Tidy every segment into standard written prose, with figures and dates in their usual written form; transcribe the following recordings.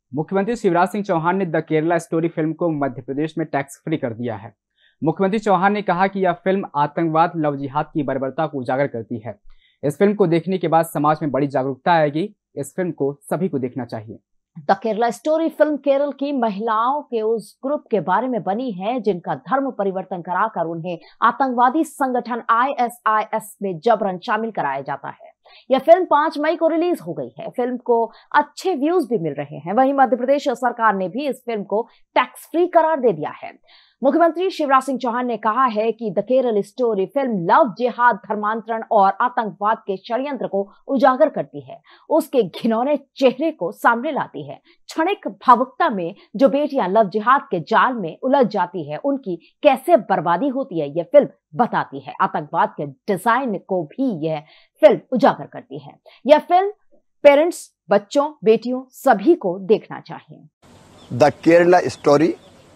मुख्यमंत्री शिवराज सिंह चौहान ने the Kerala story film को मध्य प्रदेश में टैक्स फ्री कर दिया है। मुख्यमंत्री चौहान ने कहा कि यह फिल्म आतंकवाद, लव जिहाद की बर्बरता को उजागर करती है। इस फिल्म को देखने के बाद समाज में बड़ी जागरूकता आएगी। इस फिल्म को सभी को देखना चाहिए। The Kerala story film Kerala की महिलाओं के उस ग्रुप के बारे में बनी है जिनका धर्म परिवर्तन कराकर उन्हें आतंकवादी संगठन ISIS में जबरन शामिल कराया जाता है। यह फिल्म 5 मई को रिलीज हो गई है। फिल्म को अच्छे व्यूज भी मिल रहे हैं। वहीं मध्य प्रदेश सरकार ने भी इस फिल्म को टैक्स फ्री करार दे दिया है। मुख्यमंत्री शिवराज सिंह चौहान ने कहा है कि the Kerala story film love जिहाद, धर्मांतरण और आतंकवाद के षड्यंत्र को उजागर करती है, उसके घिनौने चेहरे को सामने लाती है। क्षणिक भावुकता में जो बेटियां लव जिहाद के जाल में उलझ जाती है, उनकी कैसे बर्बादी होती है, यह फिल्म बताती है। आतंकवाद के डिजाइन को भी यह फिल्म उजागर करती है। यह फिल्म पेरेंट्स, बच्चों, बेटियों सभी को देखना चाहिए। द केरला स्टोरी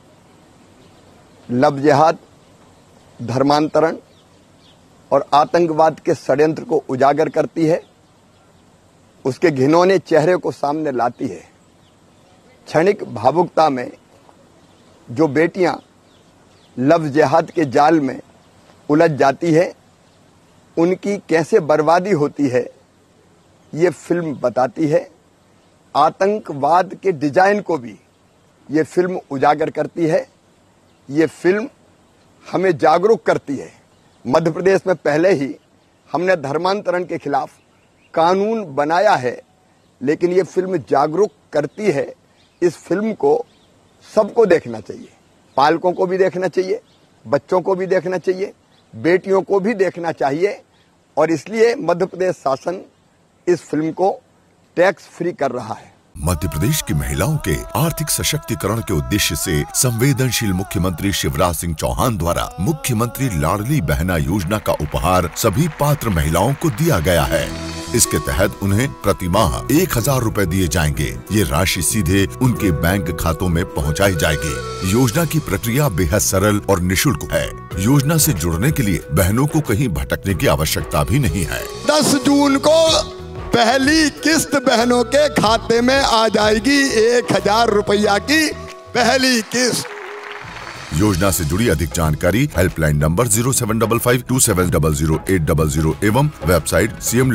लव जिहाद, धर्मांतरण और आतंकवाद के षड्यंत्र को उजागर करती है, उसके घिनौने चेहरे को सामने लाती है। क्षणिक भावुकता में जो बेटियां लव जिहाद के जाल में उलझ जाती है, उनकी कैसे बर्बादी होती है, ये फिल्म बताती है। आतंकवाद के डिजाइन को भी ये फिल्म उजागर करती है। ये फिल्म हमें जागरूक करती है। मध्य प्रदेश में पहले ही हमने धर्मांतरण के खिलाफ कानून बनाया है, लेकिन ये फिल्म जागरूक करती है। इस फिल्म को सबको देखना चाहिए, पालकों को भी देखना चाहिए, बच्चों को भी देखना चाहिए, बेटियों को भी देखना चाहिए। और इसलिए मध्य प्रदेश शासन इस फिल्म को टैक्स फ्री कर रहा है। मध्य प्रदेश की महिलाओं के आर्थिक सशक्तिकरण के उद्देश्य से संवेदनशील मुख्यमंत्री शिवराज सिंह चौहान द्वारा मुख्यमंत्री लाडली बहना योजना का उपहार सभी पात्र महिलाओं को दिया गया है। इसके तहत उन्हें प्रति माह 1000 रुपए दिए जाएंगे। ये राशि सीधे उनके बैंक खातों में पहुंचाई जाएगी। योजना की प्रक्रिया बेहद सरल और निःशुल्क है। योजना से जुड़ने के लिए बहनों को कहीं भटकने की आवश्यकता भी नहीं है। 10 जून को पहली किस्त बहनों के खाते में आ जाएगी। 1000 रुपया की पहली किस्त। योजना से जुड़ी अधिक जानकारी हेल्पलाइन नंबर 075527000800 एवं वेबसाइट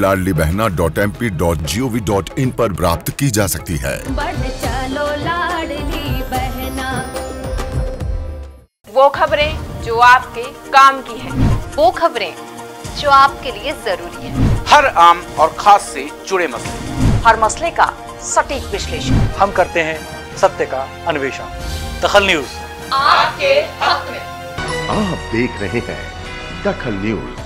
cmladlibehna.mp.gov.in पर प्राप्त की जा सकती है। बढ़ चलो लाडली बहना। वो खबरें जो आपके काम की है, वो खबरें जो आपके लिए जरूरी है। हर आम और खास से जुड़े मसले, हर मसले का सटीक विश्लेषण हम करते हैं, सत्य का अन्वेषण। दखल न्यूज आपके हक में। आप देख रहे हैं दखल न्यूज।